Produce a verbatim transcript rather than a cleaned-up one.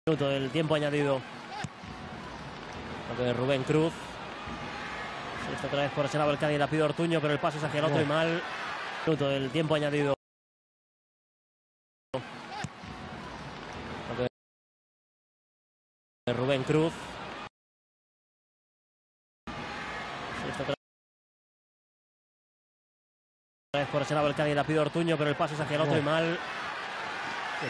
Minuto del tiempo añadido. De Rubén Cruz. Esta otra vez por ese lado el Cádiz, la pide Ortuño, pero el pase es hacia el otro no. y mal. Minuto del tiempo añadido. De Rubén Cruz. Esta otra vez por ese lado el Cádiz, la pide Ortuño, pero el pase es hacia el otro no. y mal.